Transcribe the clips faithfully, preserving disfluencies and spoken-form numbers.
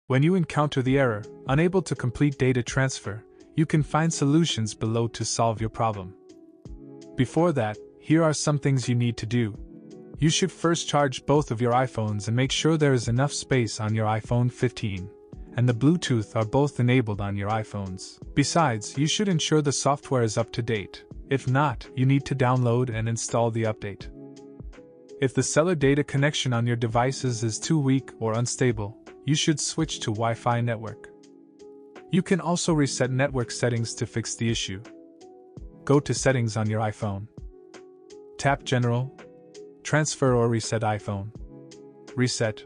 When you encounter the error, unable to complete data transfer, you can find solutions below to solve your problem. Before that, here are some things you need to do. You should first charge both of your iPhones and make sure there is enough space on your iPhone fifteen, and the Bluetooth are both enabled on your iPhones. Besides, you should ensure the software is up to date. If not, you need to download and install the update. If the cellar data connection on your devices is too weak or unstable, you should switch to Wi-Fi network. You can also reset network settings to fix the issue. Go to Settings on your iPhone. Tap General, Transfer or Reset iPhone. Reset.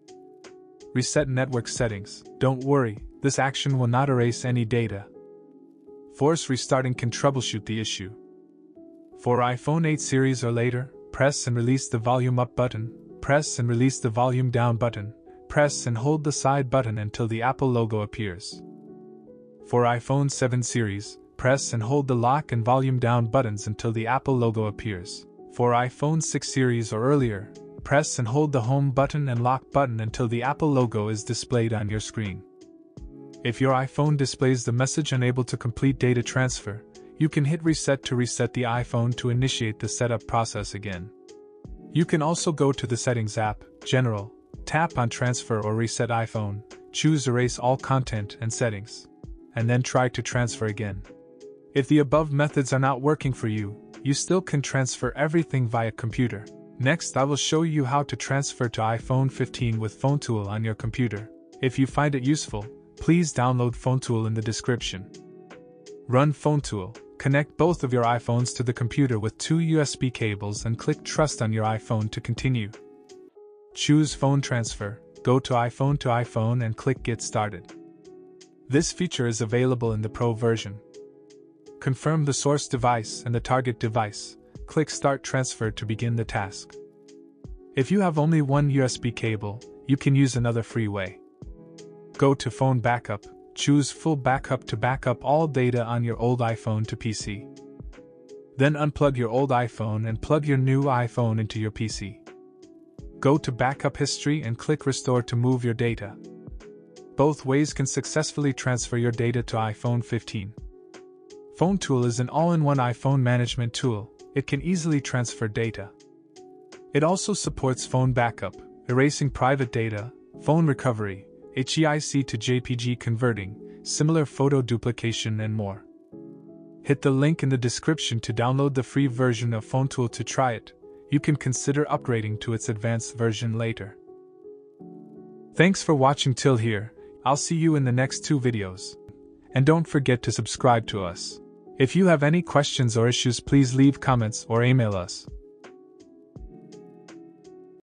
Reset network settings. Don't worry, this action will not erase any data. Force restarting can troubleshoot the issue. For iPhone eight series or later, press and release the volume up button, press and release the volume down button, press and hold the side button until the Apple logo appears. For iPhone seven series, press and hold the lock and volume down buttons until the Apple logo appears. For iPhone six series or earlier, press and hold the home button and lock button until the Apple logo is displayed on your screen. If your iPhone displays the message unable to complete data transfer, you can hit reset to reset the iPhone to initiate the setup process again. You can also go to the Settings app, General, tap on Transfer or Reset iPhone, choose Erase all content and settings, and then try to transfer again. If the above methods are not working for you, you still can transfer everything via computer. Next, I will show you how to transfer to iPhone fifteen with FoneTool on your computer. If you find it useful, please download FoneTool in the description. Run FoneTool, connect both of your iPhones to the computer with two U S B cables and click Trust on your iPhone to continue. Choose Phone Transfer, go to iPhone to iPhone and click Get Started. This feature is available in the Pro version. Confirm the source device and the target device, click Start Transfer to begin the task. If you have only one U S B cable, you can use another free way. Go to Phone Backup, choose Full Backup to back up all data on your old iPhone to P C. Then unplug your old iPhone and plug your new iPhone into your P C. Go to Backup History and click Restore to move your data. Both ways can successfully transfer your data to iPhone fifteen. FoneTool is an all-in-one iPhone management tool. It can easily transfer data. It also supports phone backup, erasing private data, phone recovery, H E I C to J P G converting, similar photo duplication and more. Hit the link in the description to download the free version of FoneTool to try it. You can consider upgrading to its advanced version later. Thanks for watching till here. I'll see you in the next two videos. And don't forget to subscribe to us. If you have any questions or issues, please leave comments or email us.